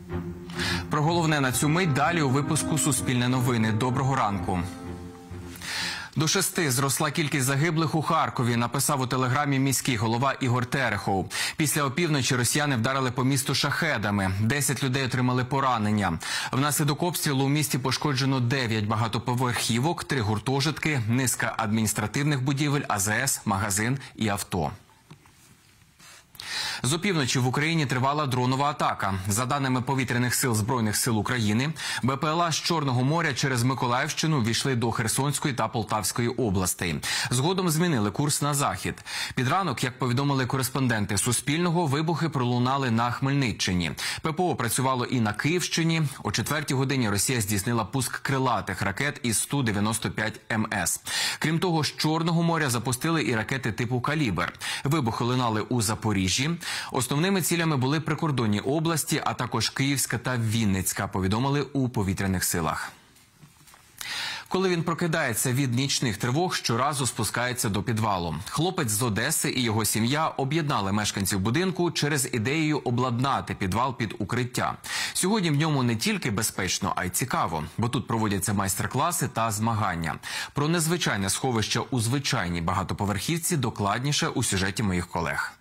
Про головне на цю мить далі у випуску «Суспільне новини». Доброго ранку. До 6 зросла кількість загиблих у Харкові, написав у телеграмі міський голова Ігор Терехов. Після опівночі росіяни вдарили по місту шахедами. 10 людей отримали поранення. Внаслідок обстрілу у місті пошкоджено 9 багатоповерхівок, 3 гуртожитки, низка адміністративних будівель, АЗС, магазин і авто. З опівночі в Україні тривала дронова атака. За даними повітряних сил Збройних сил України, БПЛА з Чорного моря через Миколаївщину ввійшли до Херсонської та Полтавської областей. Згодом змінили курс на захід. Під ранок, як повідомили кореспонденти Суспільного, вибухи пролунали на Хмельниччині. ППО працювало і на Київщині. О 4-й годині Росія здійснила пуск крилатих ракет із Ту-95 МС. Крім того, з Чорного моря запустили і ракети типу «Калібр». Вибухи лунали у Запоріжжі. Основними цілями були прикордонні області, а також Київська та Вінницька, повідомили у повітряних силах. Коли він прокидається від нічних тривог, щоразу спускається до підвалу. Хлопець з Одеси і його сім'я об'єднали мешканців будинку через ідею обладнати підвал під укриття. Сьогодні в ньому не тільки безпечно, а й цікаво, бо тут проводяться майстер-класи та змагання. Про незвичайне сховище у звичайній багатоповерхівці докладніше у сюжеті моїх колег.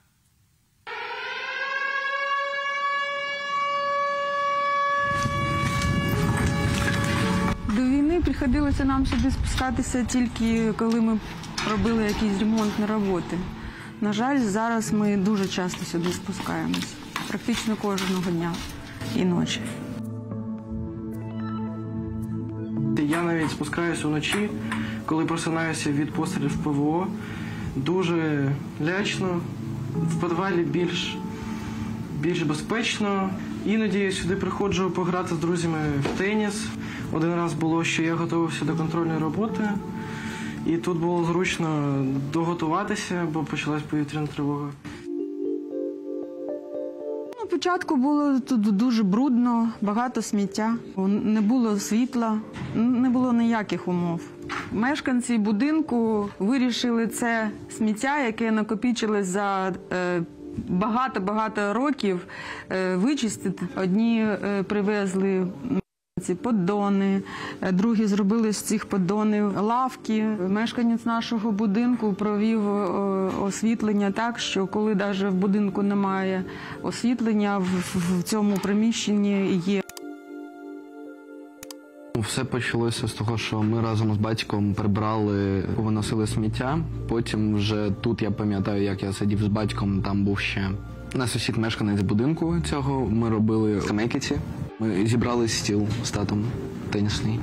До війни приходилося нам сюди спускатися тільки коли ми робили якісь ремонтні роботи. На жаль, зараз ми дуже часто сюди спускаємось. Практично кожного дня і ночі. Я навіть спускаюся вночі, коли просинаюся від пострілів ПВО. Дуже лячно, в підвалі більш безпечно. Іноді я сюди приходжу пограти з друзями в теніс. Один раз було, що я готувався до контрольної роботи, і тут було зручно доготуватися, бо почалась повітряна тривога. Спочатку було тут дуже брудно, багато сміття, не було світла, не було ніяких умов. Мешканці будинку вирішили це сміття, яке накопичилось за багато років, вичистити. Одні привезли ці поддони, другі зробили з цих поддонів лавки. Мешканець нашого будинку провів освітлення так, що коли навіть в будинку немає освітлення, в цьому приміщенні є. Все почалося з того, що ми разом з батьком прибрали, виносили сміття. Потім вже тут я пам'ятаю, як я сидів з батьком, там був ще сусід мешканець будинку цього. Ми робили скамейки ці. Ми зібрали стіл з татом тенісний.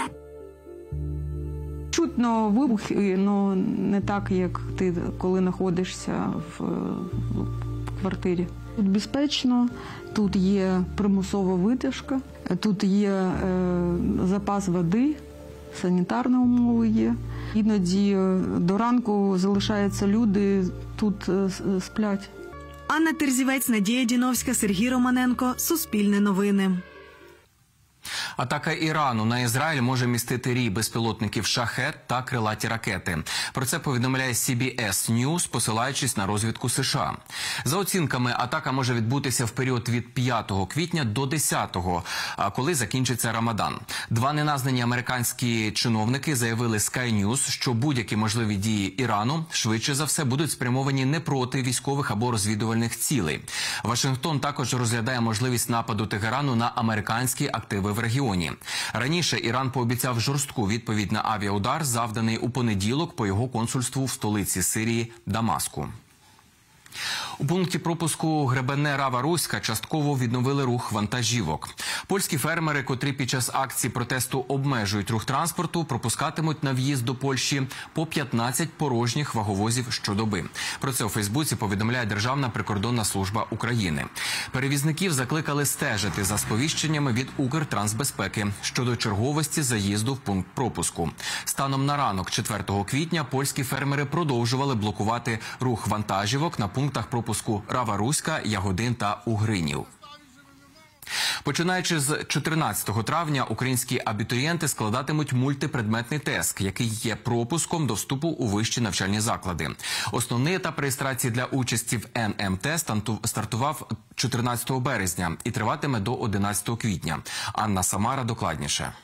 Чутно вибухи, але не так, як ти, коли знаходишся в квартирі. Тут безпечно, тут є примусова витяжка, тут є запас води, санітарні умови є. Іноді до ранку залишаються люди, тут сплять. Анна Терзівець, Надія Діновська, Сергій Романенко. Суспільне новини. Атака Ірану на Ізраїль може містити рій безпілотників «Шахед» та крилаті ракети. Про це повідомляє CBS News, посилаючись на розвідку США. За оцінками, атака може відбутися в період від 5 квітня до 10-го, коли закінчиться Рамадан. Два неназнані американські чиновники заявили Sky News, що будь-які можливі дії Ірану швидше за все будуть спрямовані не проти військових або розвідувальних цілей. Вашингтон також розглядає можливість нападу Тегерану на американські активи в регіоні. Раніше Іран пообіцяв жорстку відповідь на авіаудар, завданий у понеділок по його консульству в столиці Сирії – Дамаску. У пункті пропуску Гребенне Рава-Руська частково відновили рух вантажівок. Польські фермери, котрі під час акції протесту обмежують рух транспорту, пропускатимуть на в'їзд до Польщі по 15 порожніх ваговозів щодоби. Про це у Фейсбуці повідомляє Державна прикордонна служба України. Перевізників закликали стежити за сповіщеннями від Укртрансбезпеки щодо черговості заїзду в пункт пропуску. Станом на ранок 4 квітня польські фермери продовжували блокувати рух вантажівок на пунктах пропуску Рава-Руська, Ягодин та Угринів. Починаючи з 14 травня українські абітурієнти складатимуть мультипредметний тест, який є пропуском до вступу у вищі навчальні заклади. Основний етап реєстрації для участі в НМТ стартував 14 березня і триватиме до 11 квітня. Анна Самара докладніше.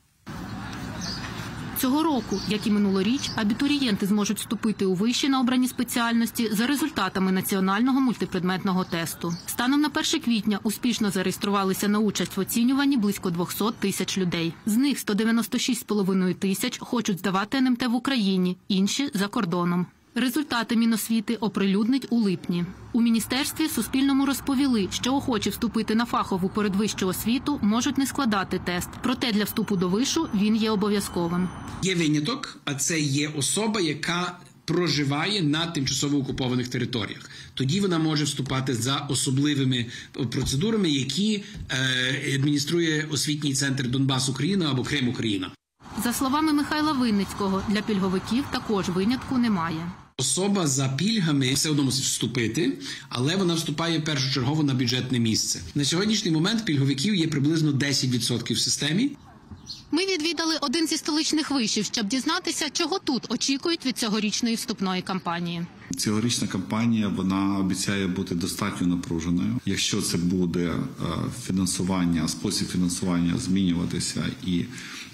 Цього року, як і минулоріч, абітурієнти зможуть вступити у виші на обрані спеціальності за результатами національного мультипредметного тесту. Станом на 1 квітня успішно зареєструвалися на участь в оцінюванні близько 200 тисяч людей. З них 196,5 тисяч хочуть здавати НМТ в Україні, інші – за кордоном. Результати Міносвіти оприлюднить у липні. У міністерстві Суспільному розповіли, що охочі вступити на фахову передвищу освіту можуть не складати тест. Проте для вступу до вишу він є обов'язковим. Є виняток, а це є особа, яка проживає на тимчасово окупованих територіях. Тоді вона може вступати за особливими процедурами, які адмініструє освітній центр Донбас Україна або Крим Україна. За словами Михайла Винницького, для пільговиків також винятку немає. Особа за пільгами все одно мусить вступити, але вона вступає першочергово на бюджетне місце. На сьогоднішній момент пільговиків є приблизно 10% в системі. Ми відвідали один зі столичних вишів, щоб дізнатися, чого тут очікують від цьогорічної вступної кампанії. Цьогорічна кампанія, вона обіцяє бути достатньо напруженою. Якщо це буде фінансування, спосіб фінансування змінюватися і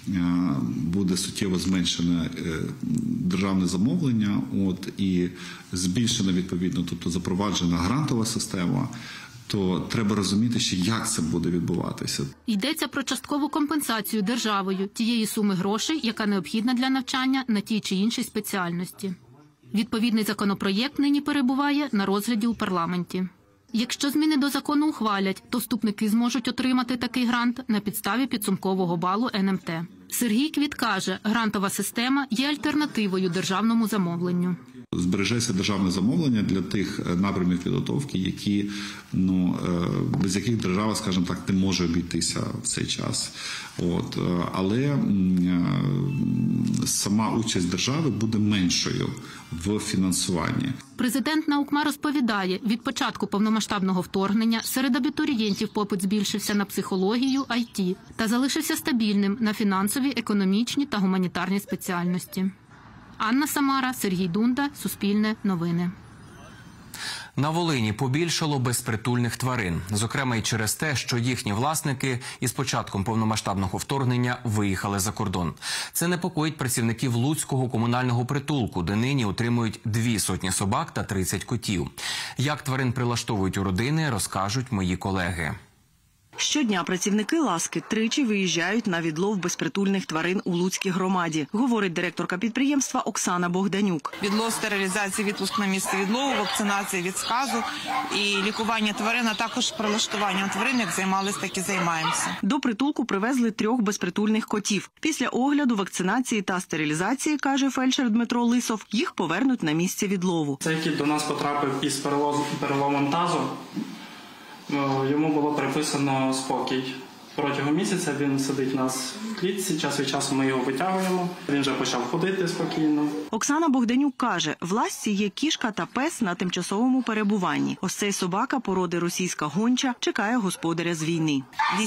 буде суттєво зменшене державне замовлення, і збільшена відповідно, тобто запроваджена грантова система, то треба розуміти, що як це буде відбуватися. Йдеться про часткову компенсацію державою тієї суми грошей, яка необхідна для навчання на тій чи іншій спеціальності. Відповідний законопроєкт нині перебуває на розгляді у парламенті. Якщо зміни до закону ухвалять, то вступники зможуть отримати такий грант на підставі підсумкового балу НМТ. Сергій Квіт каже, грантова система є альтернативою державному замовленню. Збережеться державне замовлення для тих напрямів підготовки, які, без яких держава, скажімо так, не може обійтися в цей час. Але сама участь держави буде меншою в фінансуванні. Президент Наукма розповідає, від початку повномасштабного вторгнення серед абітурієнтів попит збільшився на психологію, IT та залишився стабільним на фінансові, економічні та гуманітарні спеціальності. Анна Самара, Сергій Дунда, Суспільне новини. На Волині побільшало безпритульних тварин. Зокрема, і через те, що їхні власники із початком повномасштабного вторгнення виїхали за кордон. Це непокоїть працівників Луцького комунального притулку, де нині утримують 200 собак та 30 котів. Як тварин прилаштовують у родини, розкажуть мої колеги. Щодня працівники «Ласки» тричі виїжджають на відлов безпритульних тварин у Луцькій громаді, говорить директорка підприємства Оксана Богданюк. Відлов, стерилізація, відпуск на місце відлову, вакцинація від сказу і лікування тварин, а також прилаштуванням тварин, як займалися, так і займаємося. До притулку привезли 3 безпритульних котів. Після огляду, вакцинації та стерилізації, каже фельдшер Дмитро Лисов, їх повернуть на місце відлову. Цей кіт до нас потрапив із переломом тазу. Йому було приписано спокій. Протягом місяця він сидить у нас в клітці, час від часу ми його витягуємо. Він вже почав ходити спокійно. Оксана Богданюк каже, в «Ласці» є кішка та пес на тимчасовому перебуванні. Ось цей собака породи російська гонча чекає господаря з війни.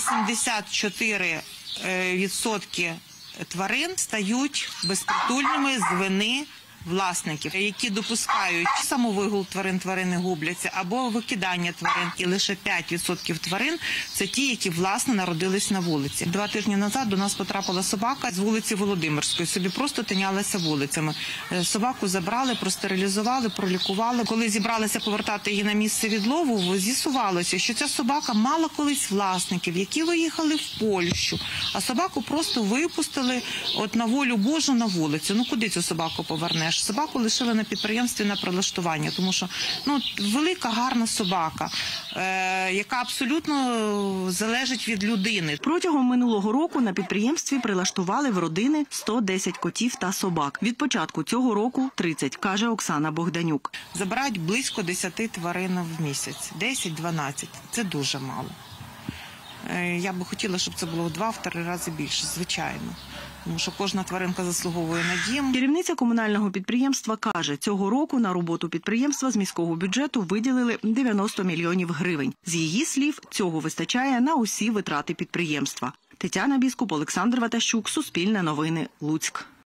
84% тварин стають безпритульними з вини власників, які допускають самовигул тварин, тварини губляться, або викидання тварин. І лише 5% тварин – це ті, які, власне, народились на вулиці. 2 тижні назад до нас потрапила собака з вулиці Володимирської. Собі просто тинялася вулицями. Собаку забрали, простерилізували, пролікували. Коли зібралися повертати її на місце відлову, з'ясувалося, що ця собака мала колись власників, які виїхали в Польщу, а собаку просто випустили на волю Божу на вулицю. Куди цю собаку повернеш? Собаку лишили на підприємстві на прилаштування, тому що велика, гарна собака, яка абсолютно залежить від людини. Протягом минулого року на підприємстві прилаштували в родини 110 котів та собак. Від початку цього року 30, каже Оксана Богданюк. Забирають близько 10 тварин в місяць, 10-12. Це дуже мало. Я би хотіла, щоб це було в 2-3 рази більше, звичайно. тому що кожна тваринка заслуговує на дім. Керівниця комунального підприємства каже, цього року на роботу підприємства з міського бюджету виділили 90 мільйонів гривень. З її слів, цього вистачає на усі витрати підприємства. Тетяна Біскуп, Олександр Ватащук, Суспільне новини, Луцьк.